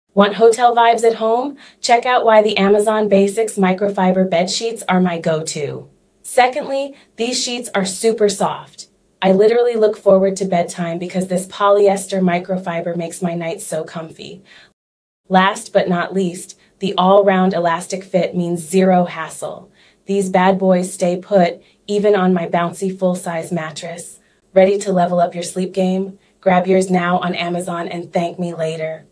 Want hotel vibes at home? Check out why the Amazon Basics microfiber bed sheets are my go-to. Secondly, these sheets are super soft. I literally look forward to bedtime because this polyester microfiber makes my nights so comfy. Last but not least, the all-round elastic fit means zero hassle. These bad boys stay put, even on my bouncy full-size mattress. Ready to level up your sleep game? Grab yours now on Amazon and thank me later.